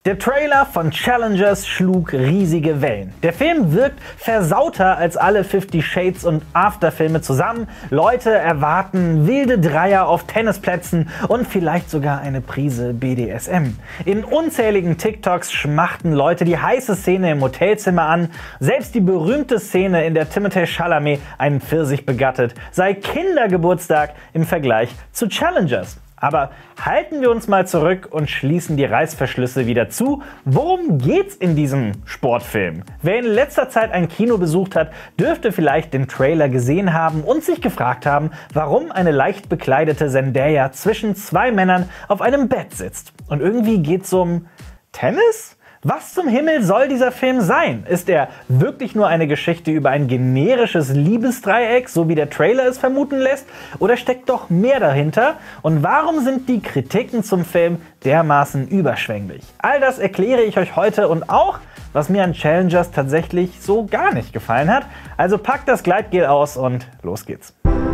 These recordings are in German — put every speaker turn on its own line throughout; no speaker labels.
Der Trailer von Challengers schlug riesige Wellen. Der Film wirkt versauter als alle 50 Shades und After-Filme zusammen. Leute erwarten wilde Dreier auf Tennisplätzen und vielleicht sogar eine Prise BDSM. In unzähligen TikToks schmachten Leute die heiße Szene im Hotelzimmer an. Selbst die berühmte Szene, in der Timothée Chalamet einen Pfirsich begattet, sei Kindergeburtstag im Vergleich zu Challengers. Aber halten wir uns mal zurück und schließen die Reißverschlüsse wieder zu. Worum geht's in diesem Sportfilm? Wer in letzter Zeit ein Kino besucht hat, dürfte vielleicht den Trailer gesehen haben und sich gefragt haben, warum eine leicht bekleidete Zendaya zwischen zwei Männern auf einem Bett sitzt. Und irgendwie geht's um Tennis? Was zum Himmel soll dieser Film sein? Ist er wirklich nur eine Geschichte über ein generisches Liebesdreieck, so wie der Trailer es vermuten lässt? Oder steckt doch mehr dahinter? Und warum sind die Kritiken zum Film dermaßen überschwänglich? All das erkläre ich euch heute und auch, was mir an Challengers tatsächlich so gar nicht gefallen hat. Also packt das Gleitgel aus und los geht's.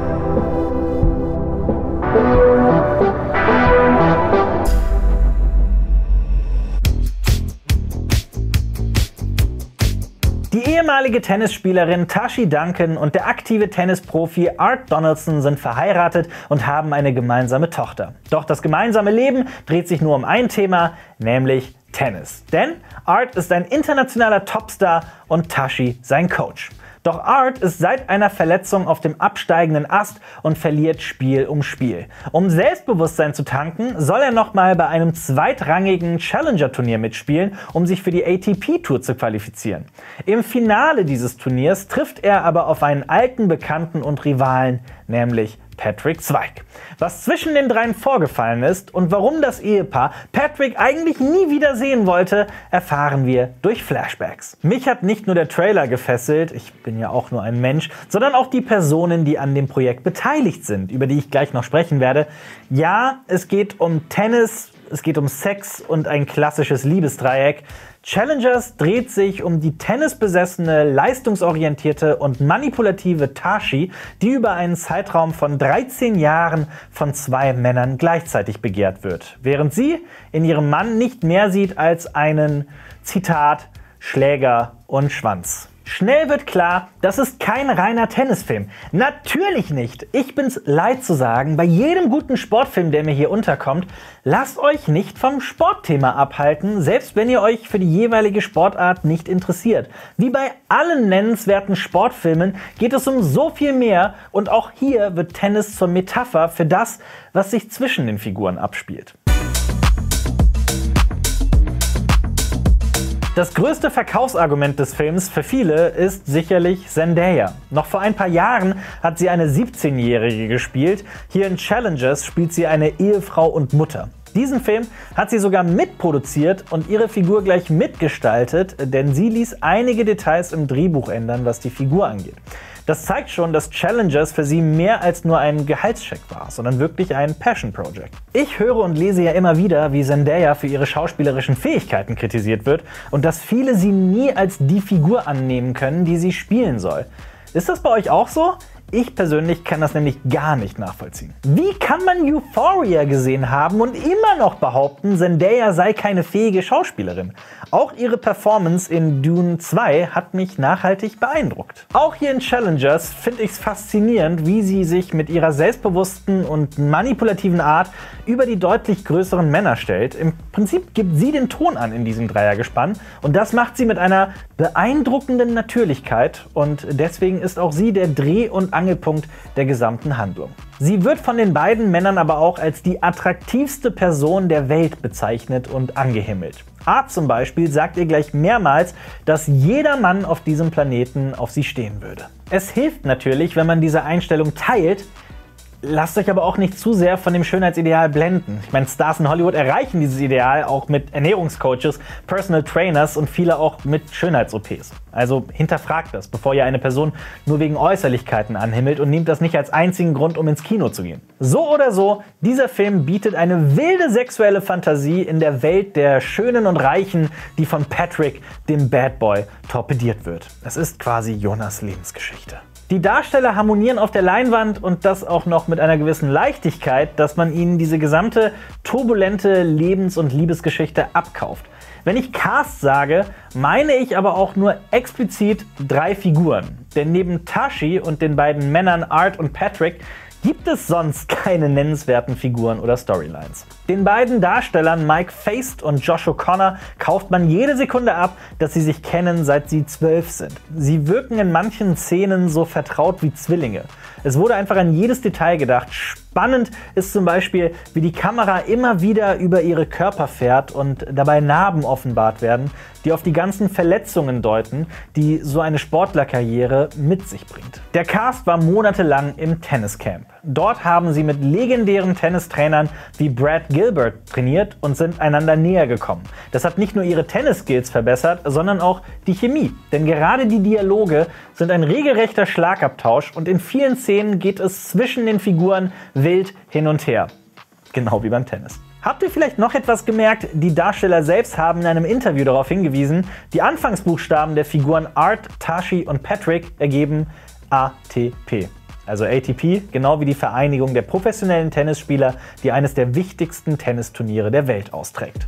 Die ehemalige Tennisspielerin Tashi Duncan und der aktive Tennisprofi Art Donaldson sind verheiratet und haben eine gemeinsame Tochter. Doch das gemeinsame Leben dreht sich nur um ein Thema, nämlich Tennis. Denn Art ist ein internationaler Topstar und Tashi sein Coach. Doch Art ist seit einer Verletzung auf dem absteigenden Ast und verliert Spiel um Spiel. Um Selbstbewusstsein zu tanken, soll er nochmal bei einem zweitrangigen Challenger-Turnier mitspielen, um sich für die ATP-Tour zu qualifizieren. Im Finale dieses Turniers trifft er aber auf einen alten Bekannten und Rivalen, nämlich Patrick Zweig. Was zwischen den dreien vorgefallen ist und warum das Ehepaar Patrick eigentlich nie wieder sehen wollte, erfahren wir durch Flashbacks. Mich hat nicht nur der Trailer gefesselt, ich bin ja auch nur ein Mensch, sondern auch die Personen, die an dem Projekt beteiligt sind, über die ich gleich noch sprechen werde. Ja, es geht um Tennis, es geht um Sex und ein klassisches Liebesdreieck. Challengers dreht sich um die tennisbesessene, leistungsorientierte und manipulative Tashi, die über einen Zeitraum von 13 Jahren von zwei Männern gleichzeitig begehrt wird, während sie in ihrem Mann nicht mehr sieht als einen, Zitat, Schläger und Schwanz. Schnell wird klar, das ist kein reiner Tennisfilm. Natürlich nicht. Ich bin's leid zu sagen, bei jedem guten Sportfilm, der mir hier unterkommt, lasst euch nicht vom Sportthema abhalten, selbst wenn ihr euch für die jeweilige Sportart nicht interessiert. Wie bei allen nennenswerten Sportfilmen geht es um so viel mehr und auch hier wird Tennis zur Metapher für das, was sich zwischen den Figuren abspielt. Das größte Verkaufsargument des Films für viele ist sicherlich Zendaya. Noch vor ein paar Jahren hat sie eine 17-Jährige gespielt. Hier in Challengers spielt sie eine Ehefrau und Mutter. Diesen Film hat sie sogar mitproduziert und ihre Figur gleich mitgestaltet, denn sie ließ einige Details im Drehbuch ändern, was die Figur angeht. Das zeigt schon, dass Challengers für sie mehr als nur ein Gehaltscheck war, sondern wirklich ein Passion-Project. Ich höre und lese ja immer wieder, wie Zendaya für ihre schauspielerischen Fähigkeiten kritisiert wird und dass viele sie nie als die Figur annehmen können, die sie spielen soll. Ist das bei euch auch so? Ich persönlich kann das nämlich gar nicht nachvollziehen. Wie kann man Euphoria gesehen haben und immer noch behaupten, Zendaya sei keine fähige Schauspielerin? Auch ihre Performance in Dune 2 hat mich nachhaltig beeindruckt. Auch hier in Challengers finde ich es faszinierend, wie sie sich mit ihrer selbstbewussten und manipulativen Art über die deutlich größeren Männer stellt. Im Prinzip gibt sie den Ton an in diesem Dreiergespann und das macht sie mit einer beeindruckenden Natürlichkeit und deswegen ist auch sie der Dreh- und Angelpunkt der gesamten Handlung. Sie wird von den beiden Männern aber auch als die attraktivste Person der Welt bezeichnet und angehimmelt. Art zum Beispiel sagt ihr gleich mehrmals, dass jeder Mann auf diesem Planeten auf sie stehen würde. Es hilft natürlich, wenn man diese Einstellung teilt. Lasst euch aber auch nicht zu sehr von dem Schönheitsideal blenden. Ich meine, Stars in Hollywood erreichen dieses Ideal auch mit Ernährungscoaches, Personal Trainers und viele auch mit Schönheits-OPs. Also hinterfragt das, bevor ihr eine Person nur wegen Äußerlichkeiten anhimmelt und nehmt das nicht als einzigen Grund, um ins Kino zu gehen. So oder so, dieser Film bietet eine wilde sexuelle Fantasie in der Welt der Schönen und Reichen, die von Patrick, dem Bad Boy, torpediert wird. Es ist quasi Jonas Lebensgeschichte. Die Darsteller harmonieren auf der Leinwand und das auch noch mit einer gewissen Leichtigkeit, dass man ihnen diese gesamte turbulente Lebens- und Liebesgeschichte abkauft. Wenn ich Cast sage, meine ich aber auch nur explizit 3 Figuren. Denn neben Tashi und den beiden Männern Art und Patrick gibt es sonst keine nennenswerten Figuren oder Storylines. Den beiden Darstellern Mike Faist und Josh O'Connor kauft man jede Sekunde ab, dass sie sich kennen, seit sie 12 sind. Sie wirken in manchen Szenen so vertraut wie Zwillinge. Es wurde einfach an jedes Detail gedacht. Spannend ist zum Beispiel, wie die Kamera immer wieder über ihre Körper fährt und dabei Narben offenbart werden, die auf die ganzen Verletzungen deuten, die so eine Sportlerkarriere mit sich bringt. Der Cast war monatelang im Tenniscamp. Dort haben sie mit legendären Tennistrainern wie Brad Gilbert trainiert und sind einander näher gekommen. Das hat nicht nur ihre Tennisskills verbessert, sondern auch die Chemie. Denn gerade die Dialoge sind ein regelrechter Schlagabtausch und in vielen Szenen geht es zwischen den Figuren wild hin und her. Genau wie beim Tennis. Habt ihr vielleicht noch etwas gemerkt? Die Darsteller selbst haben in einem Interview darauf hingewiesen, die Anfangsbuchstaben der Figuren Art, Tashi und Patrick ergeben ATP. Also ATP, genau wie die Vereinigung der professionellen Tennisspieler, die eines der wichtigsten Tennisturniere der Welt austrägt.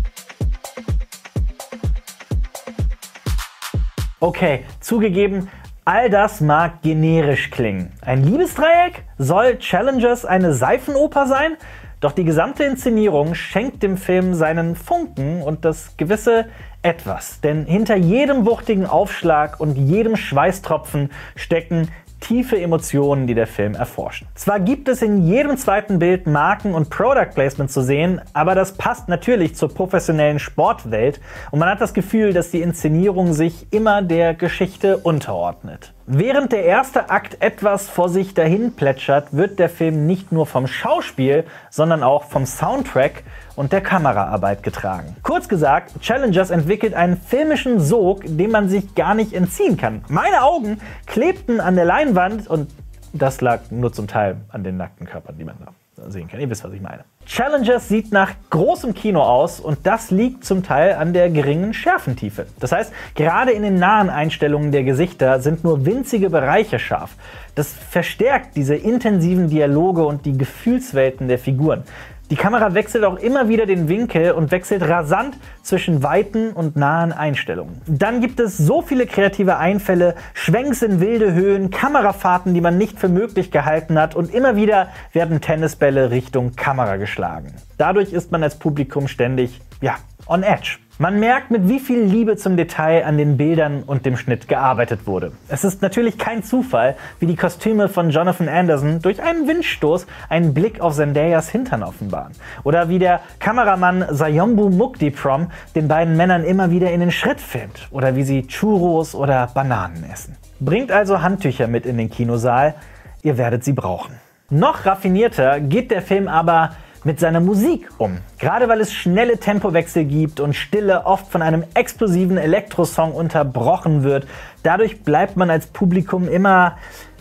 Okay, zugegeben, all das mag generisch klingen. Ein Liebesdreieck? Soll Challengers eine Seifenoper sein? Doch die gesamte Inszenierung schenkt dem Film seinen Funken und das gewisse Etwas. Denn hinter jedem wuchtigen Aufschlag und jedem Schweißtropfen stecken tiefe Emotionen, die der Film erforschen. Zwar gibt es in jedem zweiten Bild Marken und Product Placement zu sehen, aber das passt natürlich zur professionellen Sportwelt und man hat das Gefühl, dass die Inszenierung sich immer der Geschichte unterordnet. Während der erste Akt etwas vor sich dahin plätschert, wird der Film nicht nur vom Schauspiel, sondern auch vom Soundtrack und der Kameraarbeit getragen. Kurz gesagt, Challengers entwickelt einen filmischen Sog, dem man sich gar nicht entziehen kann. Meine Augen klebten an der Leinwand und das lag nur zum Teil an den nackten Körpern, die man da sehen kann. Ihr wisst, was ich meine. Challengers sieht nach großem Kino aus und das liegt zum Teil an der geringen Schärfentiefe. Das heißt, gerade in den nahen Einstellungen der Gesichter sind nur winzige Bereiche scharf. Das verstärkt diese intensiven Dialoge und die Gefühlswelten der Figuren. Die Kamera wechselt auch immer wieder den Winkel und wechselt rasant zwischen weiten und nahen Einstellungen. Dann gibt es so viele kreative Einfälle, Schwenks in wilde Höhen, Kamerafahrten, die man nicht für möglich gehalten hat und immer wieder werden Tennisbälle Richtung Kamera geschlagen. Dadurch ist man als Publikum ständig, on edge. Man merkt, mit wie viel Liebe zum Detail an den Bildern und dem Schnitt gearbeitet wurde. Es ist natürlich kein Zufall, wie die Kostüme von Jonathan Anderson durch einen Windstoß einen Blick auf Zendayas Hintern offenbaren. Oder wie der Kameramann Sayombu Mukdiprom den beiden Männern immer wieder in den Schritt filmt. Oder wie sie Churros oder Bananen essen. Bringt also Handtücher mit in den Kinosaal, ihr werdet sie brauchen. Noch raffinierter geht der Film aber mit seiner Musik um. Gerade weil es schnelle Tempowechsel gibt und Stille oft von einem explosiven Elektrosong unterbrochen wird. Dadurch bleibt man als Publikum immer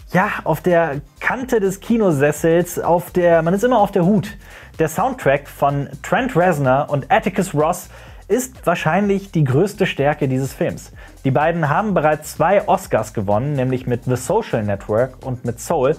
auf der Kante des Kinosessels, man ist immer auf der Hut. Der Soundtrack von Trent Reznor und Atticus Ross ist wahrscheinlich die größte Stärke dieses Films. Die beiden haben bereits 2 Oscars gewonnen, nämlich mit The Social Network und mit Soul.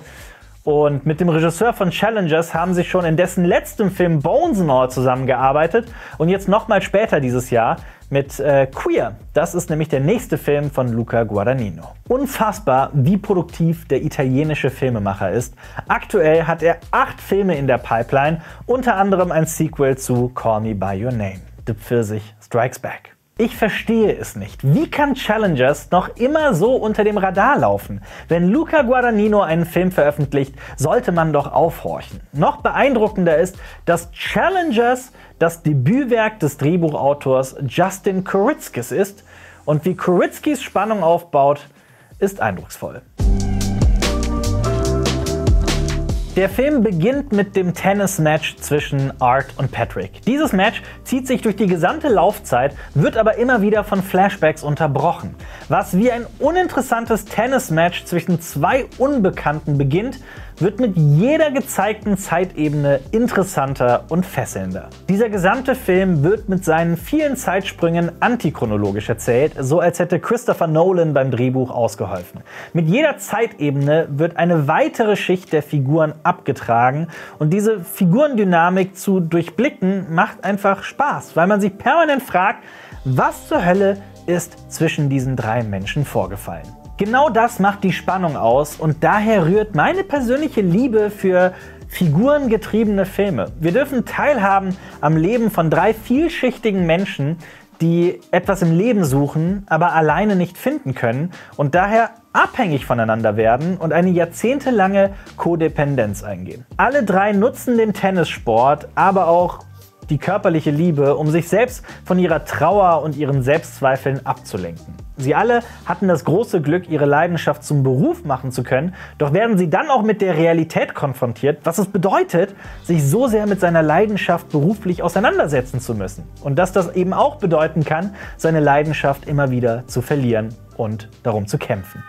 Und mit dem Regisseur von Challengers haben sie schon in dessen letztem Film Bones and All zusammengearbeitet und jetzt nochmal später dieses Jahr mit Queer. Das ist nämlich der nächste Film von Luca Guadagnino. Unfassbar, wie produktiv der italienische Filmemacher ist. Aktuell hat er 8 Filme in der Pipeline, unter anderem ein Sequel zu Call Me By Your Name. The Pfirsich Strikes Back. Ich verstehe es nicht. Wie kann Challengers noch immer so unter dem Radar laufen? Wenn Luca Guadagnino einen Film veröffentlicht, sollte man doch aufhorchen. Noch beeindruckender ist, dass Challengers das Debütwerk des Drehbuchautors Justin Kuritzkis ist und wie Kuritzkis Spannung aufbaut, ist eindrucksvoll. Der Film beginnt mit dem Tennis-Match zwischen Art und Patrick. Dieses Match zieht sich durch die gesamte Laufzeit, wird aber immer wieder von Flashbacks unterbrochen. Was wie ein uninteressantes Tennis-Match zwischen 2 Unbekannten beginnt, wird mit jeder gezeigten Zeitebene interessanter und fesselnder. Dieser gesamte Film wird mit seinen vielen Zeitsprüngen antichronologisch erzählt, so als hätte Christopher Nolan beim Drehbuch ausgeholfen. Mit jeder Zeitebene wird eine weitere Schicht der Figuren abgetragen und diese Figurendynamik zu durchblicken macht einfach Spaß, weil man sich permanent fragt, was zur Hölle ist zwischen diesen drei Menschen vorgefallen. Genau das macht die Spannung aus und daher rührt meine persönliche Liebe für figurengetriebene Filme. Wir dürfen teilhaben am Leben von drei vielschichtigen Menschen, die etwas im Leben suchen, aber alleine nicht finden können und daher abhängig voneinander werden und eine jahrzehntelange Kodependenz eingehen. Alle drei nutzen den Tennissport, aber auch die körperliche Liebe, um sich selbst von ihrer Trauer und ihren Selbstzweifeln abzulenken. Sie alle hatten das große Glück, ihre Leidenschaft zum Beruf machen zu können, doch werden sie dann auch mit der Realität konfrontiert, was es bedeutet, sich so sehr mit seiner Leidenschaft beruflich auseinandersetzen zu müssen. Und dass das eben auch bedeuten kann, seine Leidenschaft immer wieder zu verlieren und darum zu kämpfen.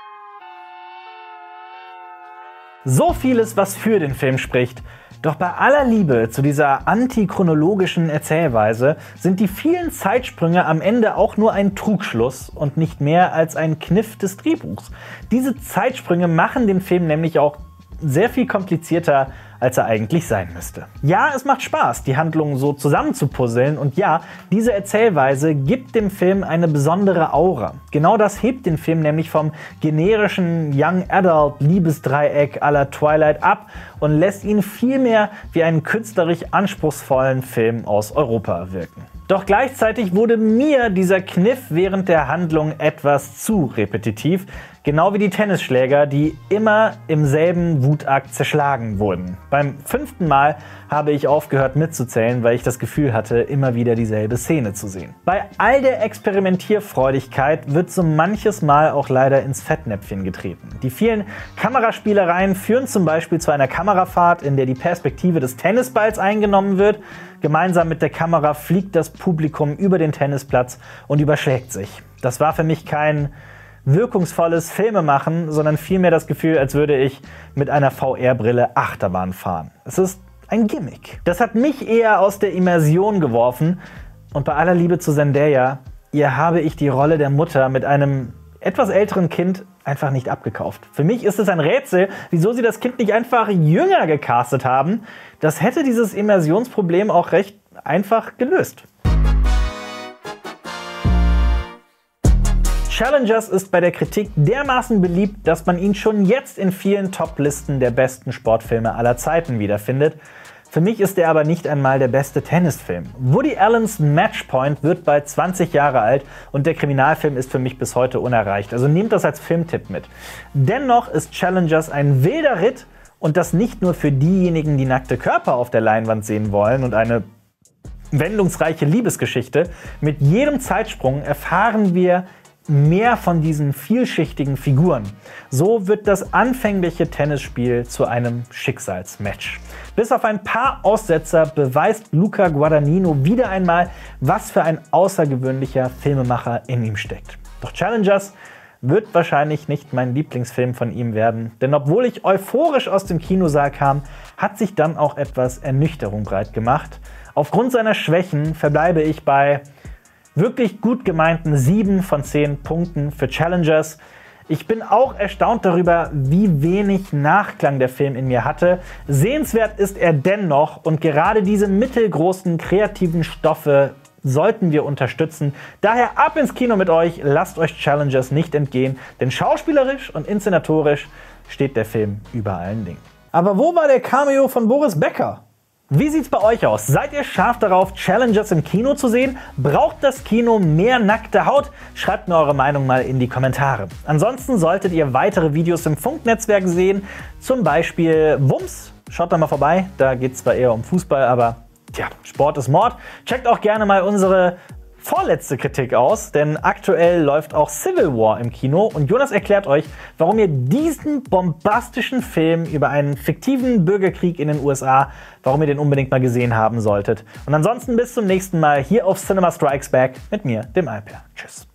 So vieles, was für den Film spricht. Doch bei aller Liebe zu dieser antichronologischen Erzählweise sind die vielen Zeitsprünge am Ende auch nur ein Trugschluss und nicht mehr als ein Kniff des Drehbuchs. Diese Zeitsprünge machen den Film nämlich auch sehr viel komplizierter, als er eigentlich sein müsste. Ja, es macht Spaß, die Handlungen so zusammenzupuzzeln und ja, diese Erzählweise gibt dem Film eine besondere Aura. Genau das hebt den Film nämlich vom generischen Young Adult Liebesdreieck à la Twilight ab und lässt ihn vielmehr wie einen künstlerisch anspruchsvollen Film aus Europa wirken. Doch gleichzeitig wurde mir dieser Kniff während der Handlung etwas zu repetitiv, genau wie die Tennisschläger, die immer im selben Wutakt zerschlagen wurden. Beim 5. Mal habe ich aufgehört mitzuzählen, weil ich das Gefühl hatte, immer wieder dieselbe Szene zu sehen. Bei all der Experimentierfreudigkeit wird so manches Mal auch leider ins Fettnäpfchen getreten. Die vielen Kameraspielereien führen zum Beispiel zu einer Kamerafahrt, in der die Perspektive des Tennisballs eingenommen wird. Gemeinsam mit der Kamera fliegt das Publikum über den Tennisplatz und überschlägt sich. Das war für mich kein wirkungsvolles Filmemachen, sondern vielmehr das Gefühl, als würde ich mit einer VR-Brille Achterbahn fahren. Es ist ein Gimmick. Das hat mich eher aus der Immersion geworfen und bei aller Liebe zu Zendaya, ihr habe ich die Rolle der Mutter mit einem etwas älteren Kind einfach nicht abgekauft. Für mich ist es ein Rätsel, wieso sie das Kind nicht einfach jünger gecastet haben. Das hätte dieses Immersionsproblem auch recht einfach gelöst. Challengers ist bei der Kritik dermaßen beliebt, dass man ihn schon jetzt in vielen Top-Listen der besten Sportfilme aller Zeiten wiederfindet. Für mich ist er aber nicht einmal der beste Tennisfilm. Woody Allens Matchpoint wird bald 20 Jahre alt und der Kriminalfilm ist für mich bis heute unerreicht. Also nehmt das als Filmtipp mit. Dennoch ist Challengers ein wilder Ritt und das nicht nur für diejenigen, die nackte Körper auf der Leinwand sehen wollen und eine wendungsreiche Liebesgeschichte. Mit jedem Zeitsprung erfahren wir mehr von diesen vielschichtigen Figuren. So wird das anfängliche Tennisspiel zu einem Schicksalsmatch. Bis auf ein paar Aussetzer beweist Luca Guadagnino wieder einmal, was für ein außergewöhnlicher Filmemacher in ihm steckt. Doch Challengers wird wahrscheinlich nicht mein Lieblingsfilm von ihm werden, denn obwohl ich euphorisch aus dem Kinosaal kam, hat sich dann auch etwas Ernüchterung breit gemacht. Aufgrund seiner Schwächen verbleibe ich bei wirklich gut gemeinten 7 von 10 Punkten für Challengers. Ich bin auch erstaunt darüber, wie wenig Nachklang der Film in mir hatte. Sehenswert ist er dennoch und gerade diese mittelgroßen kreativen Stoffe sollten wir unterstützen. Daher ab ins Kino mit euch, lasst euch Challengers nicht entgehen, denn schauspielerisch und inszenatorisch steht der Film über allen Dingen. Aber wo war der Cameo von Boris Becker? Wie sieht's bei euch aus? Seid ihr scharf darauf, Challengers im Kino zu sehen? Braucht das Kino mehr nackte Haut? Schreibt mir eure Meinung mal in die Kommentare. Ansonsten solltet ihr weitere Videos im Funknetzwerk sehen, zum Beispiel Wumms. Schaut da mal vorbei, da geht es zwar eher um Fußball, aber tja, Sport ist Mord. Checkt auch gerne mal unsere vorletzte Kritik aus, denn aktuell läuft auch Civil War im Kino und Jonas erklärt euch, warum ihr diesen bombastischen Film über einen fiktiven Bürgerkrieg in den USA, warum ihr den unbedingt mal gesehen haben solltet. Und ansonsten bis zum nächsten Mal hier auf Cinema Strikes Back mit mir, dem Alper. Tschüss.